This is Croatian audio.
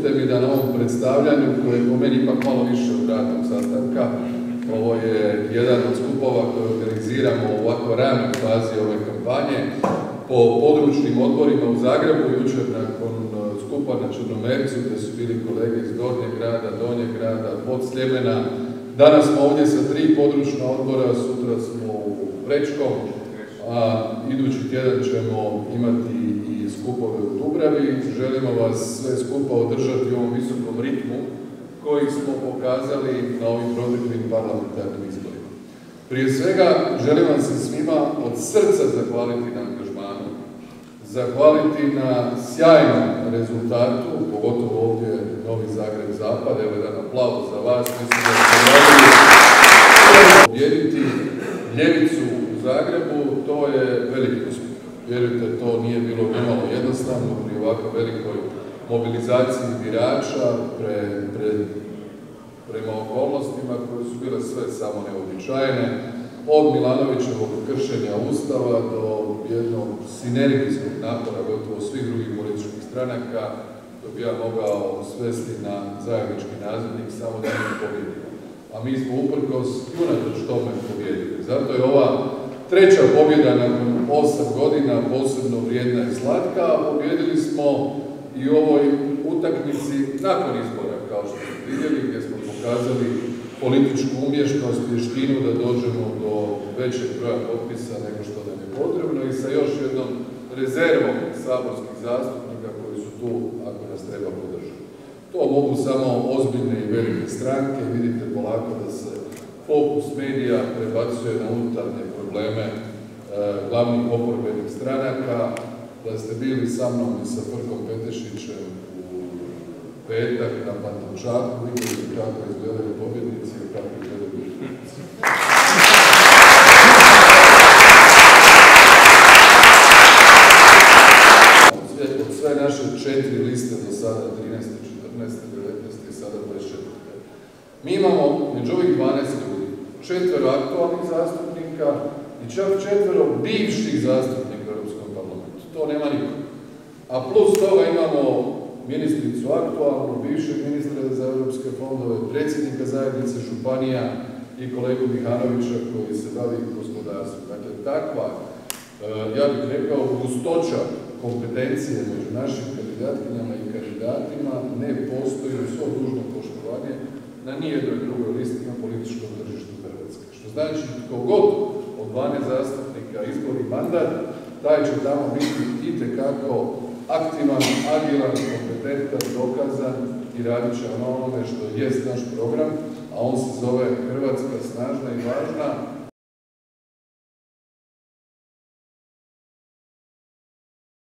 Dopustite mi da na ovom predstavljanju, koje je po meni ipak malo više od radnog sastanka, ovo je jedan od skupova koje organiziramo u ovako ranoj fazi ove kampanje, po područnim odborima u Zagrebu, jučer nakon skupa na Črnomercu, gdje su bili kolege iz Gornjeg grada, Donjeg grada, Podsljemena. Danas smo ovdje sa 3 područna odbora, sutra smo u Prečkom, a idući tjedan ćemo imati i skupove u Dubravi. Želimo vas sve skupa održati u ovom visokom ritmu koji smo pokazali na ovim proteklim parlamentarnim izborima. Prije svega želim vam se svima od srca zahvaliti na angažmanu, zahvaliti na sjajnom rezultatu, pogotovo ovdje Novi Zagreb Zapad. Evo jedan aplauz za vas. Mislim da ste mogli pobijediti ljevicu u Zagrebu, to je veliki uspjeh. Vjerujte, to nije bilo nimalo jednostavno pri ovako velikoj mobilizaciji birača prema okolnostima koje su bile sve samo neuobičajene, od Milanovićevog kršenja Ustava do jednog sinergijskog napora gotovo svih drugih političkih stranaka, to bi ja mogao svesti na zajednički nazivnik samo da ne pobjedimo. A mi smo uprkos i unatoč tome pobjedili. Zato je ova treća pobjeda nakon 8 godina posebno vrijedna i slatka, a pobjedili smo i u ovoj utakmici nakon izbora, kao što ste vidjeli, gdje smo pokazali političku umješnost i vještinu da dođemo do većeg broja potpisa nego što nam je potrebno i sa još jednom rezervom saborskih zastupnika koji su tu ako nas treba podržati. To mogu samo ozbiljne i velike stranke. Vidite polako da se fokus medija prebacuje na unutarnje probleme glavnih oporbenih stranaka. Da ste bili sa mnom i sa Frkom Petešićem u petak na Pantovčaku, vidjeli kako izgledaju pobjednici i kako izgledaju gubitnici. Od sve naše 4 liste do sada, 13, 14, 19 i sada 24. Mi imamo među ovih 12 ljudi 4 aktualnih zastupnika i čak 4 bivših zastupnika u Europskom parlamentu. To nema niko. A plus toga imamo ministricu aktualnu, bivšeg ministra za europske fondove, predsjednika zajednice županija i kolegu Mihanovića koji se bavi gospodarstvom. Dakle, takva, ja bih rekao, gustoća kompetencije među našim kandidatkinjama i kandidatima ne postoji u svo dužno poštovanje na nijednoj drugoj listi na političkom tržištu Hrvatske. Što znači, tko god od 12 zastupnika izbori mandat, taj će tamo biti itekako aktivan, agilan, kompetentan, dokazan i radit će na onome što jest naš program, a on se zove Hrvatska snažna